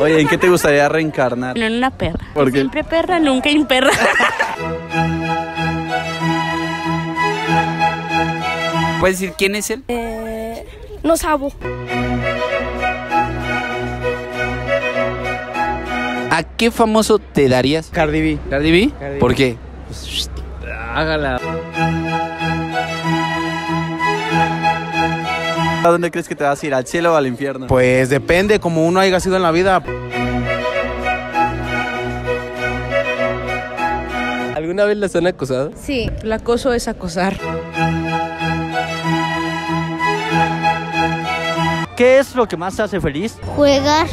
Oye, ¿en qué te gustaría reencarnar? No en una perra. ¿Por qué? Siempre perra, nunca imperra. ¿Puedes decir quién es él? No sabo. ¿A qué famoso te darías? Cardi B. ¿Cardi B? Cardi B. ¿Por qué? Pues, hágala. ¿A dónde crees que te vas a ir? ¿Al cielo o al infierno? Pues depende, como uno haya sido en la vida. ¿Alguna vez las han acosado? Sí. El acoso es acosar. ¿Qué es lo que más te hace feliz? Juegar.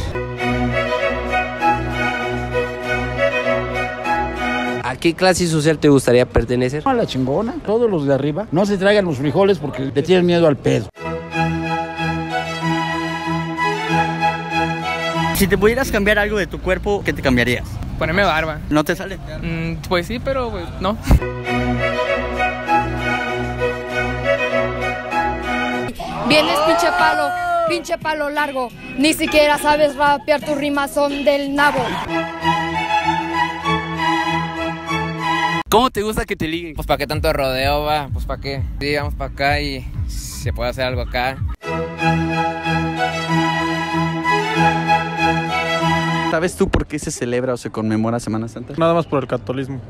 ¿A qué clase social te gustaría pertenecer? A la chingona, todos los de arriba. No se traigan los frijoles porque le tienen miedo al pedo. Si te pudieras cambiar algo de tu cuerpo, ¿qué te cambiarías? Ponerme barba. ¿No te sale? Pues sí, pero pues, no. Vienes pinche palo largo. Ni siquiera sabes rapear, tus rimas son del nabo. ¿Cómo te gusta que te liguen? Pues para qué tanto rodeo, va, pues para qué. Sí, vamos para acá y se puede hacer algo acá. ¿Sabes tú por qué se celebra o se conmemora Semana Santa? Nada más por el catolicismo.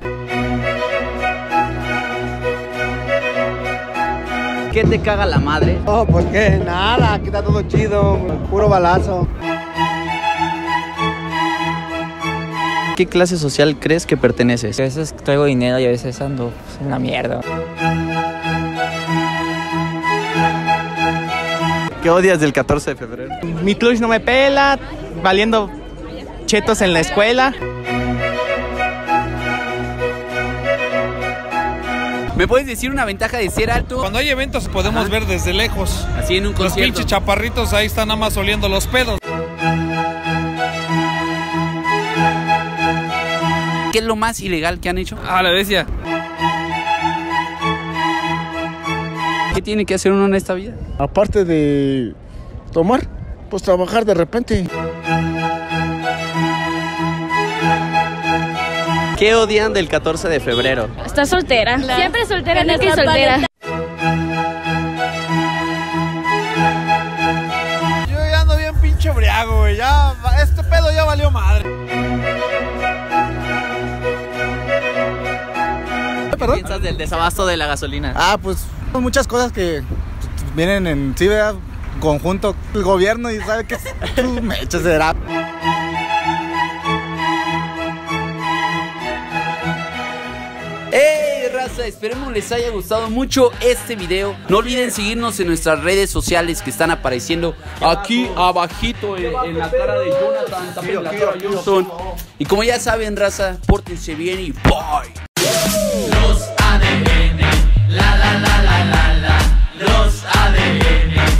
¿Qué te caga la madre? Oh, pues qué, nada, aquí está todo chido, puro balazo. ¿Qué clase social crees que perteneces? A veces traigo dinero y a veces ando en la mierda. ¿Qué odias del 14 de febrero? Mi clutch no me pela, valiendo chetos en la escuela. ¿Me puedes decir una ventaja de ser alto? Cuando hay eventos podemos ver desde lejos. Así en un Los concierto. pinches chaparritos ahí están nada más oliendo los pedos. ¿Qué es lo más ilegal que han hecho? Ah, la bestia. ¿Qué tiene que hacer uno en esta vida? Aparte de tomar, pues trabajar de repente. ¿Qué odian del 14 de febrero? Estás soltera. Siempre soltera, nunca nunca soltera. Yo ya ando bien pinche briago, güey. Ya, este pedo ya valió madre. ¿Qué piensas del desabasto de la gasolina? Ah, pues son muchas cosas que vienen en sí, ¿verdad? Conjunto el gobierno y sabe que tú me echas de rap. ¡Hey, raza! Esperemos les haya gustado mucho este video. No olviden seguirnos en nuestras redes sociales que están apareciendo aquí abajito en la cara de Jonathan, también en la cara de Johnson. Y como ya saben, raza, pórtense bien y bye. Los ADN, la la la.